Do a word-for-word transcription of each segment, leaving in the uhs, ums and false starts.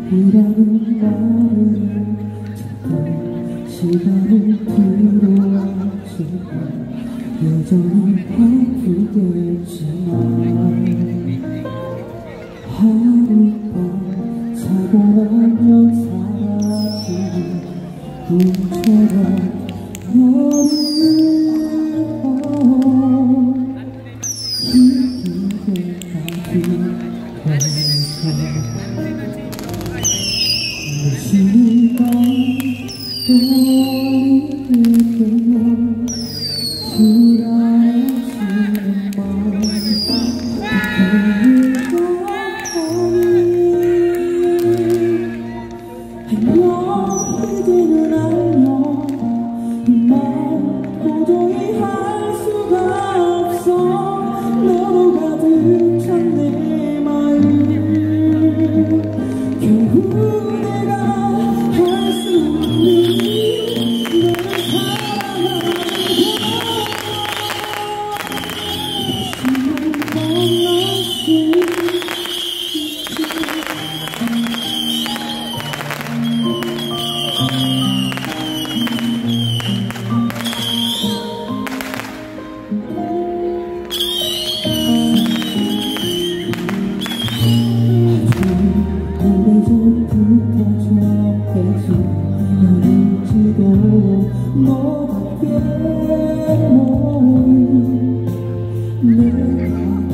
이라는 말을 자꾸 시간을 들어왔지만 여전히 아프겠지만 하룻밤 자고 나면 사라지는 꿈처럼 너를 힘들게 무심히 날 떠올리게 되면 불안해지는 마음 안녕 이제는 안녕 이 말 도저히 할 수가 없어 너로 가득 찬 내 마음 결국 내가 할 수 있는 너를 사랑하는 너밖에 모르는 내가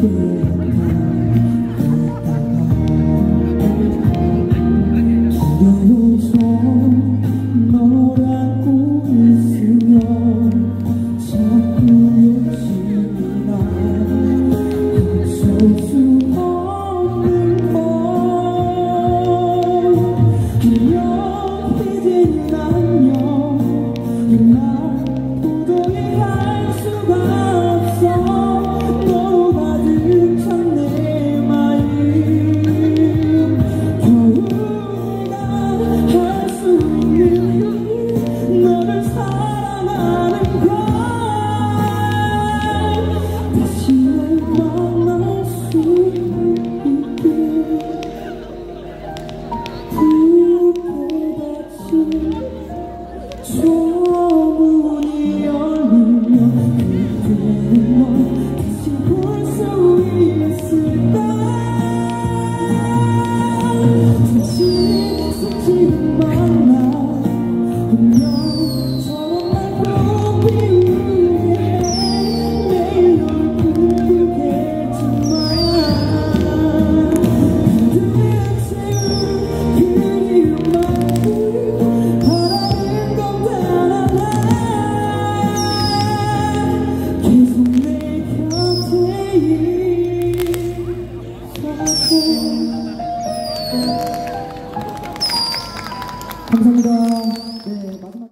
두려운 손 너를 안고 있으면 자꾸 욕심이 나 어쩔 수 없는 걸 안녕 이제는 안녕 날 도저히 할 수가 없어 너로 가득 찬 내 마음 겨우 내가 할 수 있는 너를 사랑하는 걸 다시 날 만날 수 있게